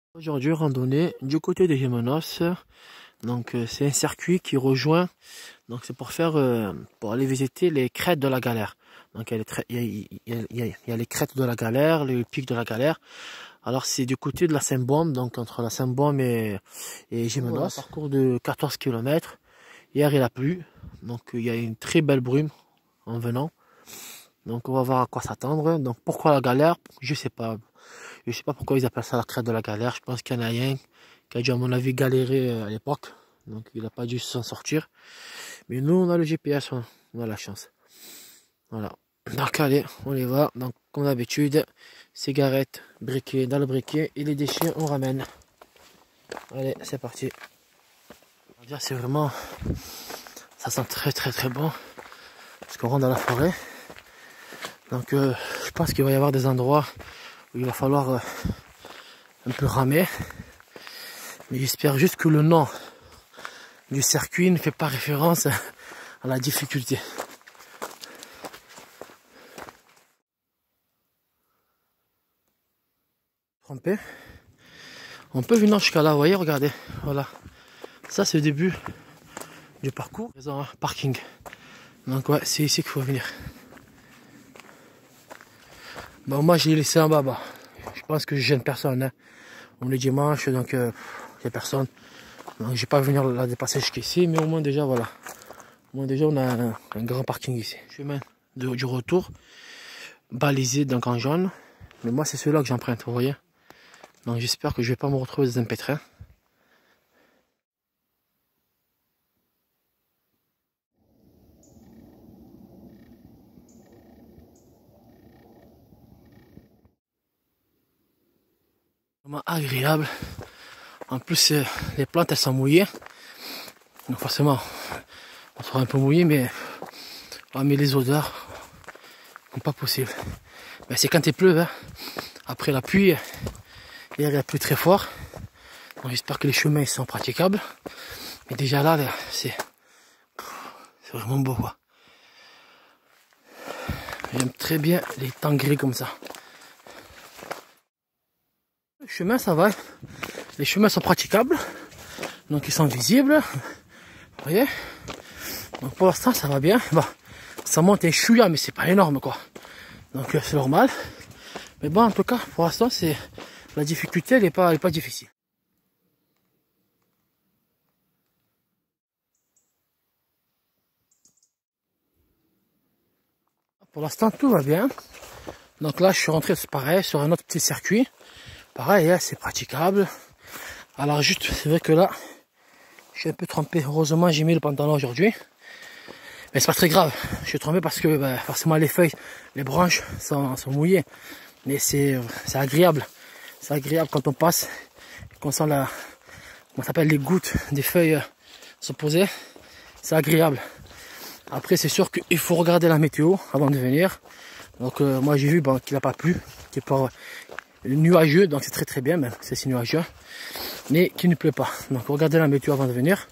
Aujourd'hui, randonnée du côté de Gémenos. Donc c'est un circuit qui rejoint. Donc c'est pour faire pour aller visiter les crêtes de la Galère. Donc il y a les crêtes de la Galère, le pic de la Galère. Alors c'est du côté de la Saint-Baume, donc entre la Saint-Baume et Gémenos. Voilà, un parcours de 14 km. Hier il a plu, donc il y a une très belle brume en venant. Donc on va voir à quoi s'attendre. Donc pourquoi la Galère? Je sais pas. Je sais pas pourquoi ils appellent ça la crête de la Galère. Je pense qu'il y en a un qui a dû à mon avis galérer à l'époque. Donc il n'a pas dû s'en sortir. Mais nous on a le GPS, on a la chance. Voilà. Donc allez, on y va. Donc comme d'habitude, cigarettes, briquet dans le briquet et les déchets on ramène. Allez, c'est parti. On va dire c'est vraiment, ça sent très bon. Parce qu'on rentre dans la forêt. Donc je pense qu'il va y avoir des endroits où il va falloir un peu ramer. Mais j'espère juste que le nom du circuit ne fait pas référence à la difficulté. Trompé. On peut venir jusqu'à là, vous voyez, regardez. Voilà. Ça c'est le début du parcours. Ils ont un parking. Donc ouais, c'est ici qu'il faut venir. Bon, moi j'ai laissé en bas. Je pense que je gêne personne. Hein. On est dimanche, donc il n'y a personne. Donc je vais pas venir la dépasser jusqu'ici, mais au moins déjà voilà. Au moins déjà on a un grand parking ici. Chemin du retour, balisé donc en jaune. Mais moi c'est celui-là que j'emprunte, vous voyez. Donc j'espère que je vais pas me retrouver dans un pétrin. Vraiment agréable. En plus les plantes elles sont mouillées. Donc forcément on sera un peu mouillé, mais les odeurs sont pas possible. Mais c'est quand il pleut, hein. Après la pluie, hier il a plu très fort. Donc j'espère que les chemins sont praticables. Mais déjà là c'est vraiment beau quoi. J'aime très bien les temps gris comme ça. Le chemin ça va. Les chemins sont praticables. Donc ils sont visibles. Vous voyez. Donc pour l'instant ça va bien. Bon, ça monte un chouïa mais c'est pas énorme quoi. Donc c'est normal. Mais bon en tout cas pour l'instant c'est la difficulté elle est pas difficile. Pour l'instant tout va bien. Donc là je suis rentré pareil sur un autre petit circuit. Pareil, hein, c'est praticable. Alors juste c'est vrai que là je suis un peu trempé. Heureusement j'ai mis le pantalon aujourd'hui. Mais c'est pas très grave. Je suis trempé parce que forcément les feuilles, les branches sont mouillées. Mais c'est agréable. C'est agréable quand on passe, qu'on sent comment s'appelle, les gouttes des feuilles se poser. C'est agréable. Après c'est sûr qu'il faut regarder la météo avant de venir. Donc moi j'ai vu qu'il n'a pas plu, qu'il est pas nuageux, donc c'est très bien, même c'est si nuageux, mais qu'il ne pleut pas. Donc regardez la météo avant de venir.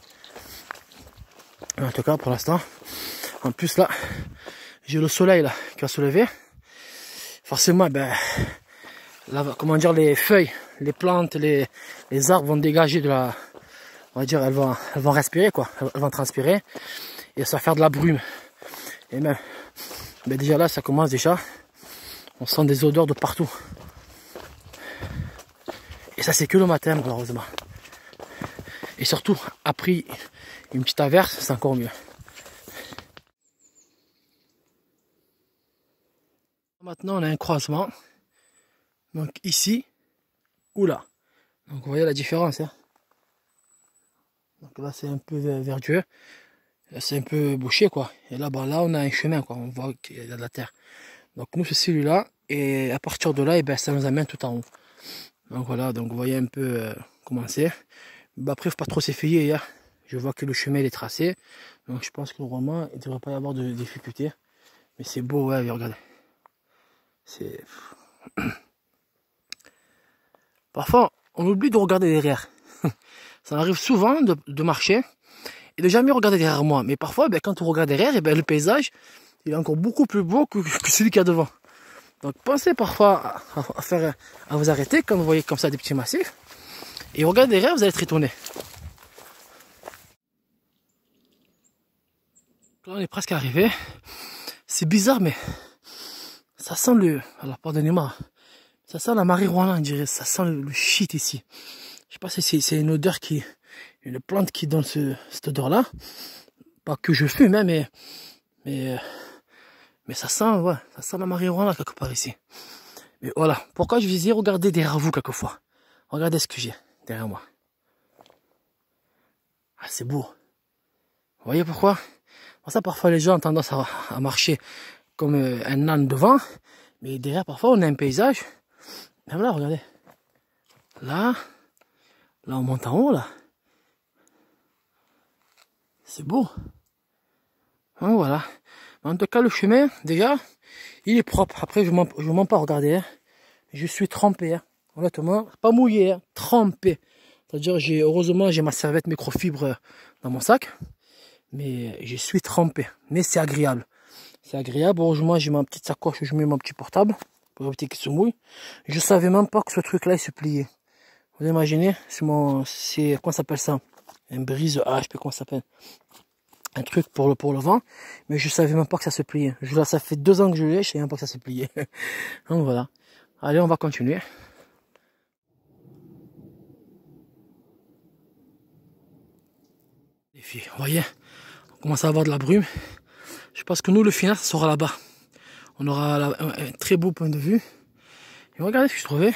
En tout cas pour l'instant. En plus là, j'ai le soleil là qui va se lever. Forcément, là, comment dire, les feuilles, les plantes, les arbres vont dégager de la, on va dire, elles vont respirer quoi, elles vont transpirer et ça va faire de la brume. Et même, déjà là, ça commence déjà, on sent des odeurs de partout. Et ça c'est que le matin malheureusement. Et surtout, après une petite averse, c'est encore mieux. Maintenant on a un croisement. Donc ici ou là. Donc vous voyez la différence. Hein. Donc là c'est un peu verdureux. Là c'est un peu bouché quoi. Et là, là on a un chemin quoi. On voit qu'il y a de la terre. Donc nous c'est celui-là. Et à partir de là, ça nous amène tout en haut. Donc voilà, donc vous voyez un peu comment c'est. Après il ne faut pas trop s'effayer. Hein. Je vois que le chemin est tracé. Donc je pense que normalement il ne devrait pas y avoir de difficulté. Mais c'est beau, ouais, regardez. C'est... Parfois, on oublie de regarder derrière. Ça m'arrive souvent de marcher et de jamais regarder derrière moi. Mais parfois, quand on regarde derrière, le paysage, il est encore beaucoup plus beau que celui qu'il y a devant. Donc pensez parfois à vous arrêter quand vous voyez comme ça des petits massifs. Et regardez derrière, vous allez être étonné. Là, on est presque arrivé. C'est bizarre, mais ça sent le... Alors, pardonnez-moi. Ça sent la marijuana, on dirait. Ça sent le shit ici. Je sais pas si c'est une odeur qui... Une plante qui donne cette odeur-là. Pas que je fume, hein, mais ça sent, ouais, ça sent la marijuana quelque part ici. Mais voilà. Pourquoi je visais regarder derrière vous quelquefois. Regardez ce que j'ai derrière moi. Ah, c'est beau. Vous voyez pourquoi? Pour ça, parfois, les gens ont tendance à marcher comme un âne devant. Mais derrière, parfois, on a un paysage. Même là, regardez. Là, on monte en haut, là. C'est beau. Donc, voilà. En tout cas, le chemin, déjà, il est propre. Après, je ne mens pas, regardez. Hein. Je suis trempé. Hein. Honnêtement, pas mouillé, hein, trempé. C'est-à-dire, heureusement, j'ai ma serviette microfibre dans mon sac. Mais je suis trempé. Mais c'est agréable. C'est agréable. Heureusement, j'ai ma petite sacoche où je mets mon petit portable pour éviter qu'il se mouille. Je savais même pas que ce truc-là, il se pliait. Vous imaginez, comment ça s'appelle ça? Un brise, je sais pas comment ça s'appelle. Un truc pour le vent. Mais je savais même pas que ça se pliait. Ça fait 2 ans que je l'ai, je savais même pas que ça se pliait. Donc voilà. Allez, on va continuer. Les filles, vous voyez, on commence à avoir de la brume. Je pense que nous, le final, ça sera là-bas. On aura un très beau point de vue. Et regardez ce que je trouvais.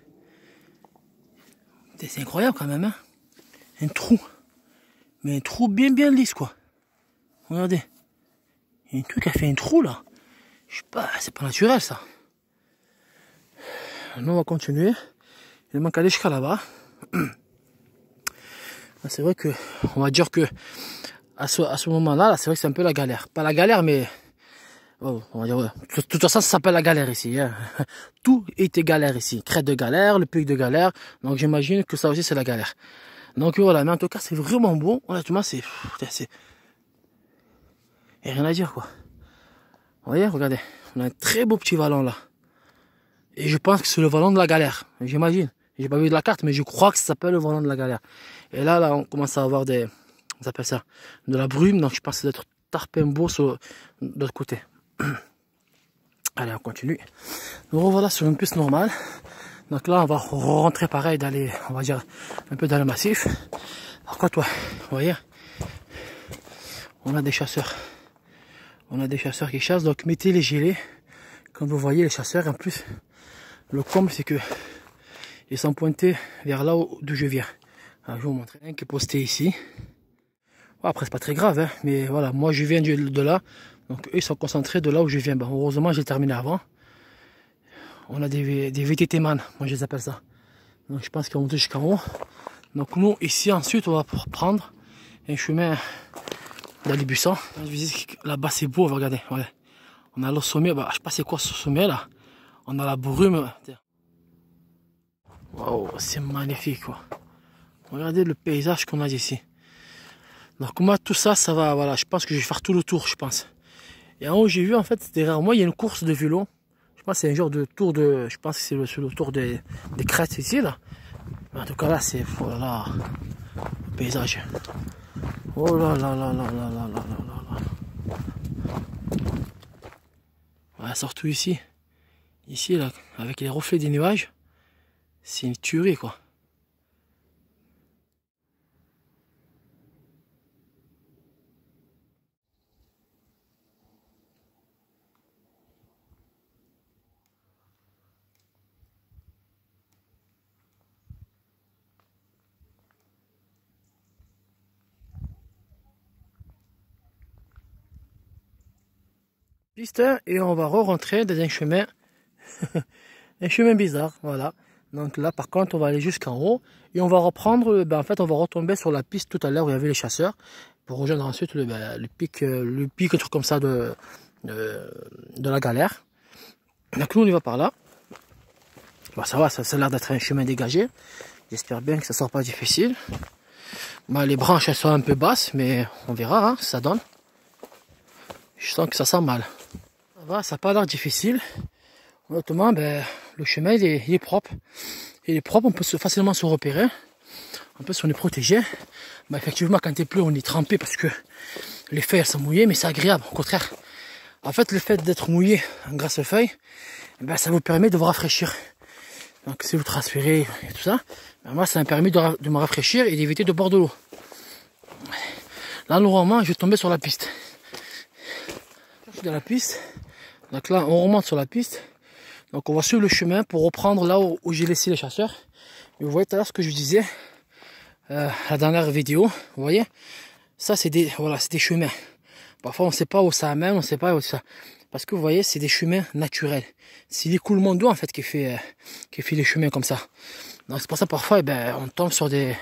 C'est incroyable quand même, hein. Un trou. Mais un trou bien lisse, quoi. Regardez. Il y a un truc qui a fait un trou, là. Je sais pas, c'est pas naturel, ça. Nous, on va continuer. Il manque aller jusqu'à là-bas. C'est vrai que, on va dire que, à ce moment-là, c'est vrai que c'est un peu la galère. Pas la galère, mais... Oh, on va dire, ouais. De toute façon, ça s'appelle la galère ici. Hein. Tout était galère ici. Crête de galère, le pic de galère. Donc j'imagine que ça aussi, c'est la galère. Donc voilà, mais en tout cas, c'est vraiment beau. Honnêtement, c'est... Il n'y a rien à dire, quoi. Vous voyez, regardez. On a un très beau petit vallon, là. Et je pense que c'est le vallon de la galère. J'imagine. J'ai pas vu de la carte, mais je crois que ça s'appelle le vallon de la galère. Et là, on commence à avoir des... On appelle ça de la brume. Donc je pense que c'est d'être Tarpembo de l'autre côté. Allez, on continue. Nous revoilà sur une piste normale. Donc là, on va rentrer pareil, d'aller, on va dire, un peu dans le massif. Par contre, ouais, vous voyez, on a des chasseurs. On a des chasseurs qui chassent, donc mettez les gilets. Quand vous voyez les chasseurs, en plus, le comble, c'est que ils sont pointés vers là d'où je viens. Alors, je vais vous montrer un qui est posté ici. Bon, après, c'est pas très grave, hein, mais voilà, moi je viens de là. Donc eux, ils sont concentrés de là où je viens. Bon, heureusement, j'ai terminé avant. On a des VTT man, moi je les appelle ça. Donc je pense qu'ils vont monter jusqu'en haut. Donc nous, ici, ensuite, on va prendre un chemin dans les buissons. Je vous dis que là-bas, c'est beau, regardez. Ouais. On a le sommet, bah, je sais pas c'est quoi ce sommet là. On a la brume. Waouh, c'est magnifique, quoi. Regardez le paysage qu'on a ici. Donc moi, tout ça, ça va, voilà, je pense que je vais faire tout le tour, je pense. Et en haut, j'ai vu, en fait, derrière moi, il y a une course de vélo. Je pense que c'est un genre de tour de... Je pense que c'est le tour des crêtes ici, là. Mais en tout cas, là, c'est... Voilà. Le paysage. Oh là là là là là là là là là. Voilà, surtout ici. Ici, là, avec les reflets des nuages. C'est une tuerie, quoi. Piste et on va re-rentrer dans un chemin un chemin bizarre, voilà. Donc là par contre on va aller jusqu'en haut et on va reprendre, en fait on va retomber sur la piste tout à l'heure où il y avait les chasseurs pour rejoindre ensuite le pic, un truc comme ça de la galère. Donc nous on y va par là. Bon, ça va, ça a l'air d'être un chemin dégagé. J'espère bien que ça sera pas difficile. Bon, les branches elles sont un peu basses mais on verra, hein, ça donne. Je sens que ça sent mal. Ça va, ça n'a pas l'air difficile. Honnêtement, le chemin il est propre. Il est propre, on peut facilement se repérer. En plus on est protégé. Bah, effectivement quand il pleut on est trempé parce que les feuilles elles sont mouillées, mais c'est agréable, au contraire. En fait le fait d'être mouillé grâce aux feuilles, ben, ça vous permet de vous rafraîchir. Donc si vous transpirez et tout ça, ben, moi ça m'a permis de me rafraîchir et d'éviter de boire de l'eau. Là normalement je vais tomber sur la piste. Je suis dans la piste. Donc là on remonte sur la piste. Donc on va suivre le chemin pour reprendre là où j'ai laissé les chasseurs. Et vous voyez tout à l'heure ce que je vous disais, la dernière vidéo, vous voyez, ça c'est des, voilà, c'est des chemins. Parfois on ne sait pas où ça amène, on ne sait pas où ça. Parce que vous voyez, c'est des chemins naturels. C'est l'écoulement d'eau en fait qui fait les chemins comme ça. Donc c'est pour ça parfois eh ben, on tombe sur des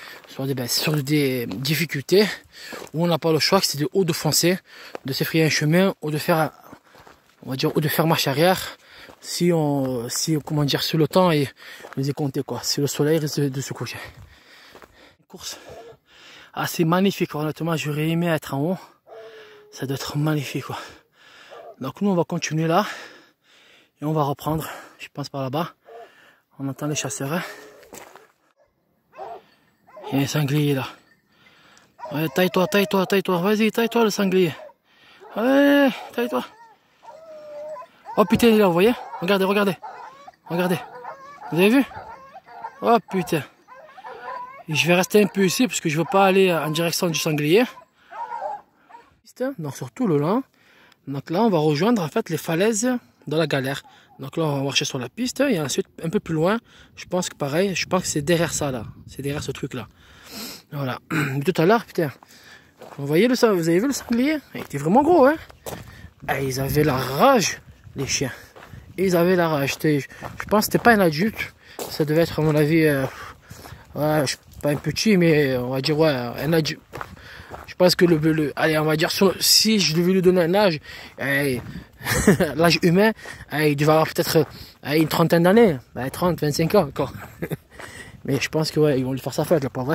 difficultés où on n'a pas le choix, c'est de foncer, de se frayer un chemin ou de faire, on va dire, ou de faire marche arrière. Comment dire, si le temps nous est compté quoi, si le soleil risque de se coucher. Une course assez magnifique, honnêtement, j'aurais aimé être en haut. Ça doit être magnifique quoi. Donc nous on va continuer là et on va reprendre, je pense par là-bas. On entend les chasseurs. Hein. Il y a un sanglier là. Ouais, taille-toi, vas-y, taille-toi le sanglier. Ouais, taille-toi. Oh putain, il est là, vous voyez? Regardez. Vous avez vu? Oh putain. Et je vais rester un peu ici parce que je veux pas aller en direction du sanglier. Donc surtout le long. Donc là on va rejoindre en fait les falaises de la galère. Donc là on va marcher sur la piste et ensuite un peu plus loin, je pense que pareil, je pense que c'est derrière ça là. C'est derrière ce truc là. Voilà. Tout à l'heure, putain. Vous avez vu le sanglier? Il était vraiment gros hein. Et ils avaient la rage, les chiens. Ils avaient la rage. Je pense que c'était pas un adulte. Ça devait être à mon avis ouais, pas un petit mais on va dire ouais, un adulte. Je pense que allez, on va dire, si je devais lui donner un âge, l'âge humain, il devait avoir peut-être une trentaine d'années, 30, 25 ans encore. Mais je pense que ouais, ils vont lui faire sa fête, là, pas vrai.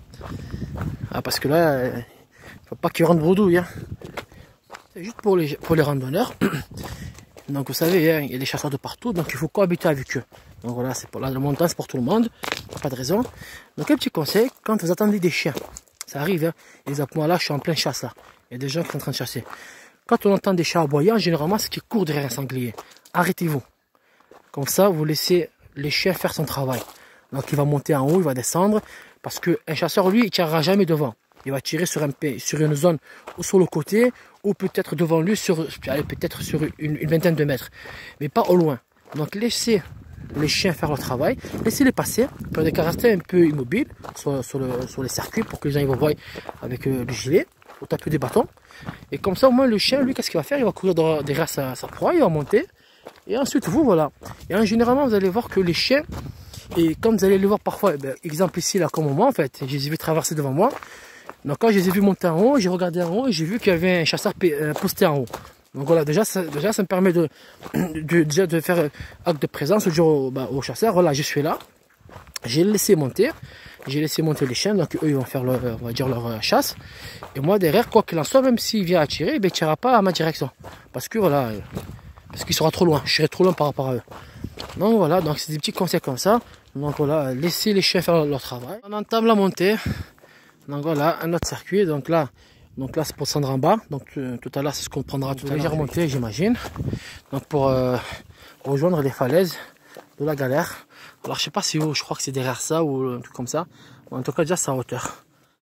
Ah, parce que là, il ne faut pas qu'il rentre bredouille. Hein. C'est juste pour les randonneurs. Donc vous savez, hein, il y a des chasseurs de partout, donc il faut cohabiter avec eux. Donc voilà, c'est pour la montagne, c'est pour tout le monde, pas de raison. Donc un petit conseil, quand vous attendez des chiens, ça arrive, hein. Moi là, je suis en plein chasse là. Il y a des gens qui sont en train de chasser. Quand on entend des chats aboyer, généralement, c'est qu'ils courent derrière un sanglier. Arrêtez-vous. Comme ça, vous laissez les chiens faire son travail. Donc il va monter en haut, il va descendre. Parce qu'un chasseur, lui, il ne tirera jamais devant. Il va tirer sur une zone ou sur le côté, ou peut-être devant lui, peut-être sur une vingtaine de mètres. Mais pas au loin. Donc laissez les chiens faire leur travail, laissez-les passer, prenez des rester un peu immobiles sur les circuits pour que les gens vous voient avec le gilet, ou taper des bâtons. Et comme ça, au moins, le chien, lui, qu'est-ce qu'il va faire? Il va courir derrière sa proie, il va monter. Et ensuite, vous, voilà. Et généralement, vous allez voir que les chiens, et comme vous allez le voir parfois, exemple ici, là, comme moi, en fait, je les ai vus traverser devant moi. Donc, quand je les ai vus monter en haut, j'ai regardé en haut et j'ai vu qu'il y avait un chasseur posté en haut. Donc voilà, déjà ça me permet de faire acte de présence, de dire au chasseur, voilà, je suis là. J'ai laissé monter les chiens, donc eux ils vont faire leur chasse. Et moi derrière, quoi qu'il en soit, même s'il vient à tirer, il ne tirera pas à ma direction. Parce que voilà, parce qu'il sera trop loin, je serai trop loin par rapport à eux. Donc voilà, donc c'est des petits conseils comme ça. Donc voilà, laissez les chiens faire leur travail. On entame la montée. Donc voilà, un autre circuit, donc là c'est pour descendre en bas, donc tout à l'heure c'est ce qu'on prendra tout à l'heure. J'ai remonté j'imagine, donc pour rejoindre les falaises de la galère. Alors je sais pas si je crois que c'est derrière ça ou un truc comme ça, en tout cas déjà c'est à hauteur.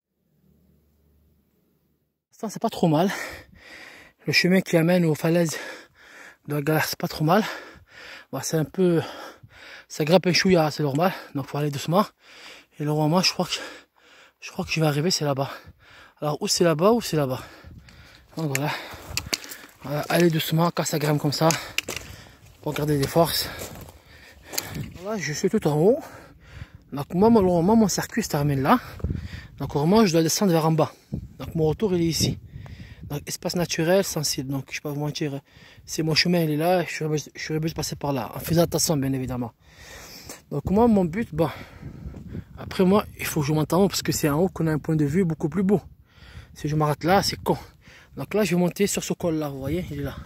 Ça c'est pas trop mal, le chemin qui amène aux falaises de la galère c'est pas trop mal. Bon, c'est un peu, ça grimpe un chouïa, c'est normal, donc faut aller doucement. Et normalement je crois que je vais arriver, c'est là-bas. Alors ou c'est là-bas ou c'est là-bas. Donc voilà. Allez doucement quand ça grimpe comme ça. Pour garder des forces. Voilà, je suis tout en haut. Donc moi, mon circuit se termine là. Donc vraiment, je dois descendre vers en bas. Donc mon retour, il est ici. Donc espace naturel, sensible. Donc je ne vais pas vous mentir. C'est mon chemin, il est là. Je suis obligé de passer par là. En faisant attention, bien évidemment. Donc moi, mon but, bon. Après moi, il faut que je monte en haut parce que c'est en haut qu'on a un point de vue beaucoup plus beau. Si je m'arrête là, c'est con. Donc là, je vais monter sur ce col là, vous voyez, il est là.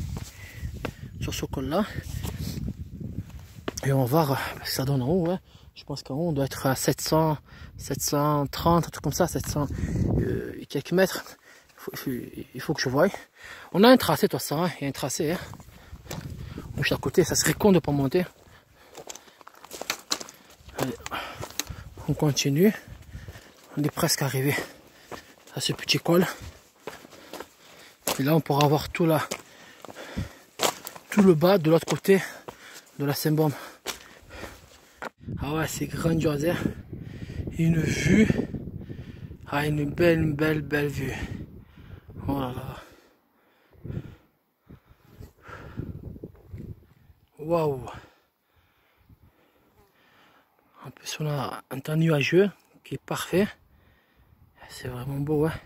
Sur ce col là. Et on va voir ce que ça donne en haut. Ouais. Je pense qu'en haut, on doit être à 700, 730, un truc comme ça, 700 et quelques mètres. Il faut que je voie. On a un tracé, de toute façon, hein. Il y a un tracé. Hein. Juste à côté, ça serait con de ne pas monter. Allez, on continue. On est presque arrivé à ce petit col. Et là, on pourra voir tout là, tout le bas de l'autre côté de la Saint-Baume. Ah ouais, c'est grandiose, hein. Une vue, ah, une belle vue. Voilà. Waouh. En plus, on a un temps nuageux qui est parfait. C'est vraiment beau, hein.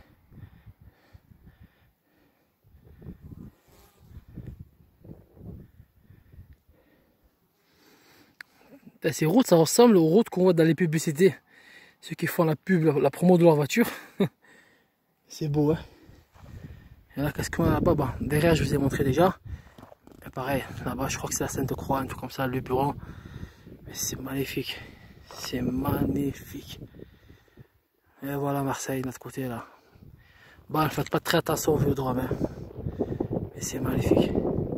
Ces routes, ça ressemble aux routes qu'on voit dans les publicités. Ceux qui font la pub, la promo de leur voiture. C'est beau, hein. Et là, qu'est-ce qu'on a là-bas? Bon, derrière, je vous ai montré déjà. Et pareil, là-bas, je crois que c'est la Sainte-Croix, un truc comme ça, le bureau. Mais c'est magnifique. C'est magnifique. Et voilà Marseille, de notre côté là. Bon, ne faites pas très attention au vélodrome, hein. Mais c'est magnifique.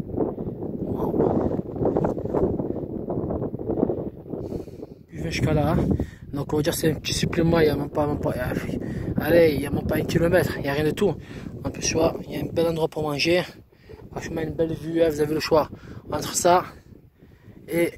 Je vais jusqu'à là. Hein. Donc on va dire c'est un petit supplément, il n'y a même pas, allez, il n'y a même pas 1 kilomètre, il n'y a rien de tout. En plus, tu vois, il y a un bel endroit pour manger. Franchement, une belle vue, hein, vous avez le choix entre ça et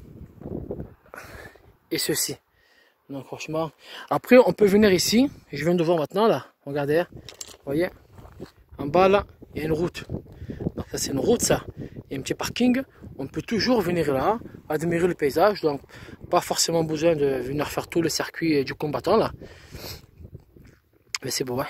ceci. Donc franchement, après on peut venir ici, je viens de voir maintenant là, regardez, vous voyez, en bas là, il y a une route. Donc ça c'est une route ça, il y a un petit parking, on peut toujours venir là, admirer le paysage, donc pas forcément besoin de venir faire tout le circuit du combattant là. Mais c'est beau, ouais.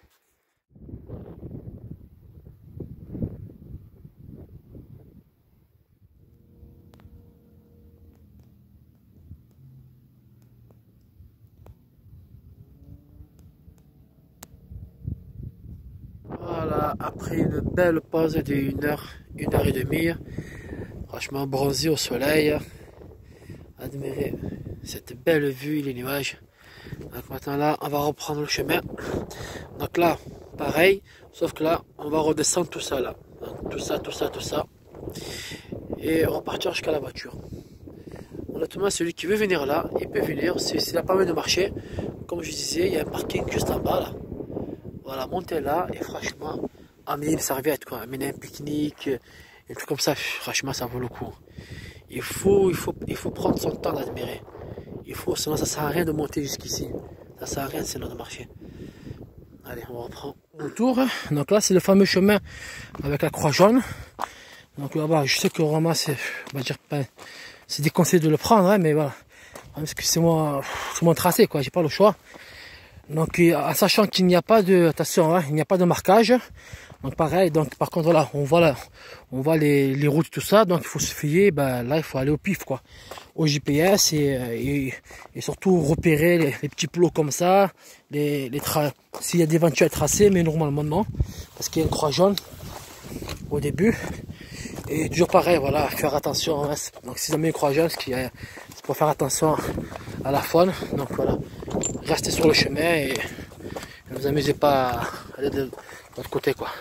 Voilà, après une belle pause de 1 heure et demie, franchement bronzé au soleil, admirer cette belle vue et les nuages. Donc maintenant là, on va reprendre le chemin. Donc là, pareil, sauf que là, on va redescendre tout ça là. Donc, tout ça. Et repartir jusqu'à la voiture. Honnêtement, celui qui veut venir là, il peut venir. S'il n'a pas envie de marcher, comme je disais, il y a un parking juste en bas là. Voilà, monter là et franchement, amener une serviette, quoi, amener un pique-nique, un truc comme ça, franchement, ça vaut le coup. Il faut prendre son temps d'admirer. Sinon ça sert à rien de monter jusqu'ici. Ça sert à rien sinon de marcher. Allez, on reprend le tour. Donc là, c'est le fameux chemin avec la croix jaune. Donc là-bas, je sais que vraiment, on va dire, c'est déconseillé de le prendre, hein, mais voilà. Parce que c'est mon tracé, quoi, j'ai pas le choix. Donc en sachant qu'il n'y a pas de, attention, hein, il n'y a pas de marquage. Donc pareil, donc par contre là, on voit les routes, tout ça, donc il faut se fier, là il faut aller au pif, quoi, au GPS et surtout repérer les petits plots comme ça, s'il y a d'éventuels tracés, mais normalement non, parce qu'il y a une croix jaune au début. Et toujours pareil, voilà, faire attention, hein, donc si jamais une croix jaune, c'est pour faire attention à la faune, donc voilà, restez sur le chemin et ne vous amusez pas à aller de l'autre côté, quoi.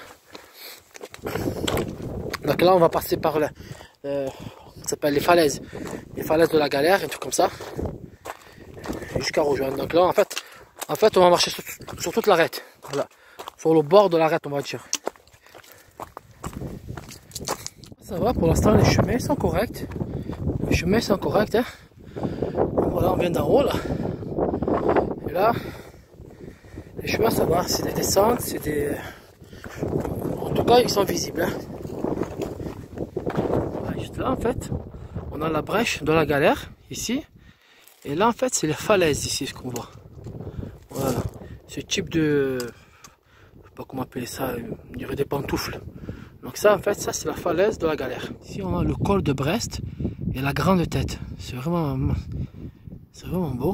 Donc là on va passer par ça s'appelle les falaises de la Galère, un truc comme ça, jusqu'à rejoindre. Donc là en fait on va marcher sur toute l'arête, voilà, sur le bord de l'arête, on va dire. Ça va, pour l'instant les chemins sont corrects, hein. Voilà, on vient d'en haut là, et là les chemins ça va, c'est des descentes, en tout cas ils sont visibles, hein. Juste là en fait on a la brèche de la Galère ici, et là en fait c'est les falaises ici, ce qu'on voit. Voilà, ce type de, je sais pas comment appeler ça, on dirait des pantoufles. Donc ça en fait, ça c'est la falaise de la Galère. Ici on a le col de Brest et la grande tête, c'est vraiment beau.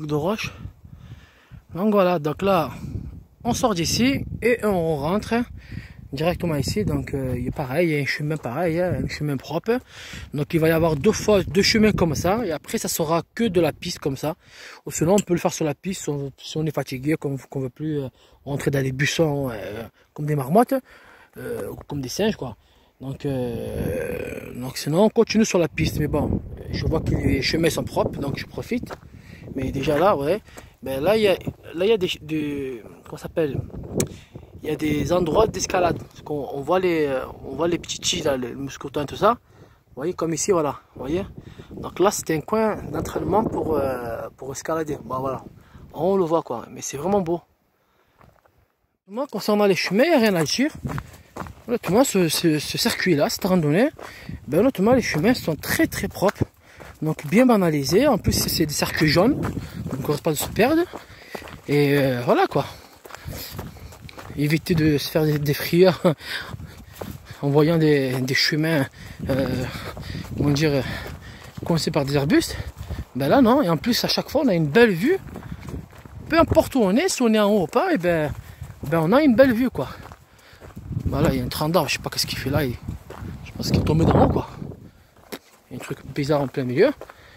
de roche. Donc voilà, donc là, on sort d'ici et on rentre directement ici. Donc il est pareil, il y a un chemin pareil, un chemin propre. Donc il va y avoir deux chemins comme ça. Et après, ça sera que de la piste comme ça. Ou sinon, on peut le faire sur la piste si on est fatigué, qu'on ne veut plus rentrer dans les buissons comme des marmottes, comme des singes, quoi. Donc sinon, on continue sur la piste. Mais bon, je vois que les chemins sont propres, donc je profite. Mais déjà là, ouais. Ben là, il y a des comment ça s'appelle? Il y a des endroits d'escalade. On voit les petits tis, là, les mousquetons et tout ça. Vous voyez, comme ici, voilà. Vous voyez? Donc là, c'était un coin d'entraînement pour escalader. Bon, voilà. On le voit, quoi. Mais c'est vraiment beau. Moi, concernant les chemins, il n'y a rien à dire. Honnêtement, ce circuit-là, cette randonnée, ben, honnêtement, les chemins sont très très propres. Donc bien banalisés. En plus, c'est des circuits jaunes. Donc on ne pas de se perdre. Et voilà, quoi. Éviter de se faire des frayeurs en voyant des chemins comment dire, coincés par des arbustes. Ben là non, et en plus à chaque fois on a une belle vue. Peu importe où on est, si on est en haut ou pas, et ben on a une belle vue, quoi. Voilà, il y a un tronc d'arbre, je sais pas qu'est-ce qu'il fait là, je pense qu'il est tombé d'en haut, quoi. Il y a un truc bizarre en plein milieu.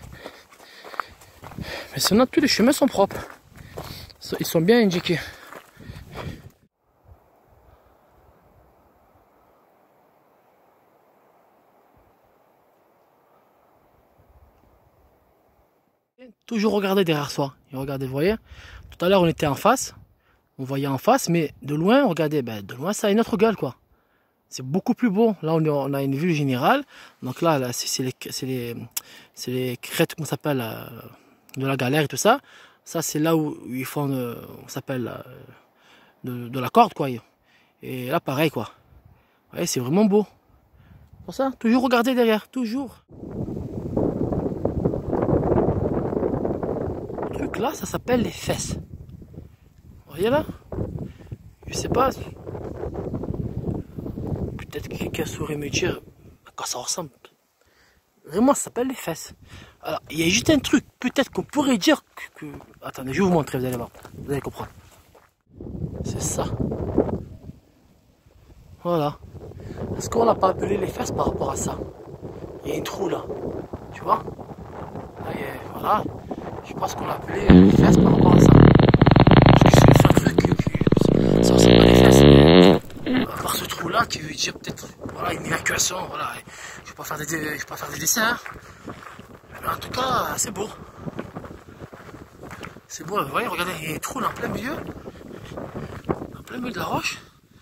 Mais sinon tous les chemins sont propres. Ils sont bien indiqués. Toujours regarder derrière soi. Et regardez, vous voyez, tout à l'heure on était en face, on voyait en face, mais de loin, regardez, ben, de loin ça a une autre gueule, quoi. C'est beaucoup plus beau. Là on a une vue générale. Donc là c'est les crêtes, comment ça s'appelle, de la galère et tout ça. Ça c'est là où ils font, on s'appelle, de la corde, quoi. Et là pareil, quoi. Vous voyez, c'est vraiment beau. Pour ça, toujours regarder derrière, toujours. Là, ça s'appelle les fesses. Vous voyez là? Je sais pas. Peut-être que quelqu'un saurait me dire à quoi ça ressemble. Vraiment, ça s'appelle les fesses. Alors, il y a juste un truc. Peut-être qu'on pourrait dire que... Attendez, je vais vous montrer, vous allez voir. Vous allez comprendre. C'est ça. Voilà. Est-ce qu'on n'a pas appelé les fesses par rapport à ça? Il y a un trou là. Tu vois? Là, voilà. Je pense qu'on l'a appelé les fesses par rapport à ça. Parce que c'est un truc, ça ressemble pas des fesses. Mais à part ce trou là qui veut dire peut-être, voilà, une évacuation, voilà. Je vais pas faire des dessins. Mais en tout cas, c'est beau. C'est beau, vous voyez, regardez, il y a un trou là en plein milieu. En plein milieu de la roche.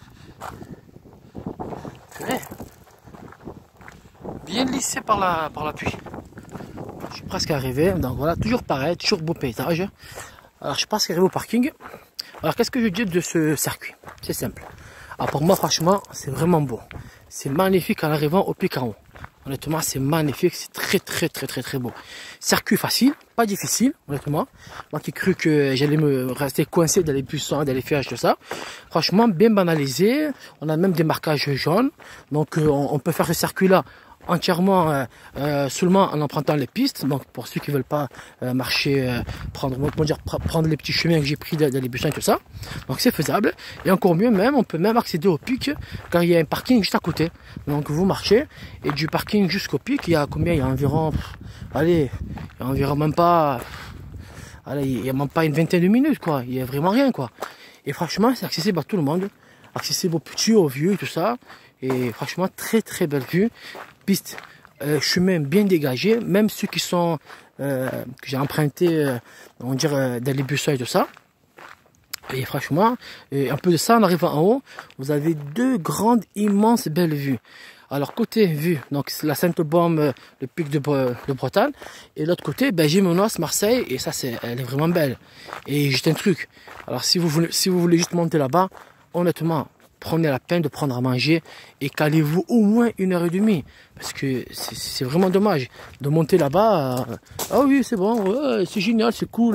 Bien lissé par la pluie. Je suis presque arrivé, donc voilà, toujours pareil, toujours beau paysage. Alors je suis presque arrivé au parking. Alors qu'est-ce que je dis de ce circuit? C'est simple. Alors pour moi franchement, c'est vraiment beau. C'est magnifique en arrivant au pic en haut. Honnêtement, c'est magnifique, c'est très beau. Circuit facile, pas difficile, honnêtement. Moi qui ai cru que j'allais me rester coincé dans les buissons, dans les feuillages, tout ça. Franchement, bien banalisé. On a même des marquages jaunes. Donc on peut faire ce circuit-là entièrement seulement en empruntant les pistes. Donc pour ceux qui veulent pas marcher, prendre les petits chemins que j'ai pris dans les buissons et tout ça. Donc c'est faisable. Et encore mieux même, on peut même accéder au pic car il y a un parking juste à côté. Donc vous marchez et du parking jusqu'au pic, il y a combien? Il y a environ, allez, il y a environ même pas, allez, il y a même pas une vingtaine de minutes, quoi. Il y a vraiment rien, quoi. Et franchement, c'est accessible à tout le monde, accessible aux petits, aux vieux, tout ça. Et franchement, très belle vue. Piste, chemin bien dégagé, même ceux qui sont que j'ai emprunté, on dirait dans les buissons et tout ça. Et franchement, un peu de ça en arrivant en haut, vous avez deux grandes, immenses, belles vues. Alors côté vue, donc la Sainte-Baume, le pic de Bretagne, et l'autre côté, ben, Gimenoz, Marseille, et ça elle est vraiment belle. Et juste un truc, alors si vous voulez juste monter là-bas, honnêtement, prenez la peine de prendre à manger et calez-vous au moins 1h30. Parce que c'est vraiment dommage de monter là-bas. Ah oui, c'est bon, ouais, c'est génial, c'est cool.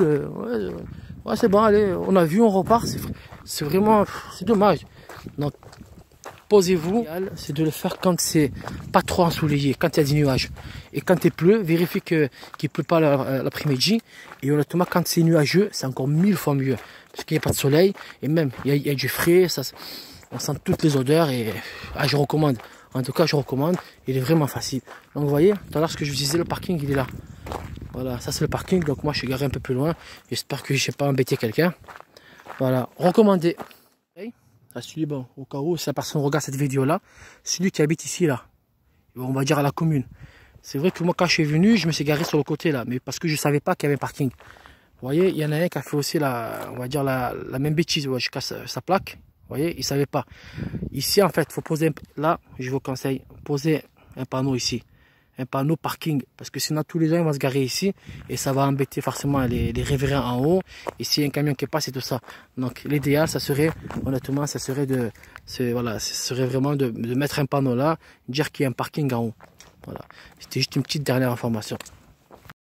Ouais, c'est bon, allez, on a vu, on repart. C'est vraiment, c'est dommage. Donc, posez-vous. C'est de le faire quand c'est pas trop ensoleillé, quand il y a des nuages. Et quand il pleut, vérifiez qu'il ne pleut pas l'après-midi. Et honnêtement, quand c'est nuageux, c'est encore 1000 fois mieux. Parce qu'il n'y a pas de soleil. Et même, il y a du frais. Ça, on sent toutes les odeurs. Et je recommande. En tout cas, je recommande. Il est vraiment facile. Donc, vous voyez, tout à l'heure, ce que je vous disais, le parking, il est là. Voilà, ça c'est le parking. Donc, moi, je suis garé un peu plus loin. J'espère que je n'ai pas embêté quelqu'un. Voilà, recommandé. Celui, bon, au cas où si la personne regarde cette vidéo là, celui qui habite ici là, on va dire à la commune. C'est vrai que moi quand je suis venu, je me suis garé sur le côté là, mais parce que je savais pas qu'il y avait un parking. Vous voyez, il y en a un qui a fait aussi on va dire la même bêtise. Ouais, je casse sa plaque. Vous voyez, il savait pas. Ici en fait, faut poser là, je vous conseille, poser un panneau ici. Un panneau parking, parce que sinon tous les gens vont se garer ici et ça va embêter forcément les riverains en haut. Et s'il y a un camion qui passe et tout ça, donc l'idéal ça serait, honnêtement, ça serait voilà, ce serait vraiment de mettre un panneau là, dire qu'il y a un parking en haut. Voilà, c'était juste une petite dernière information.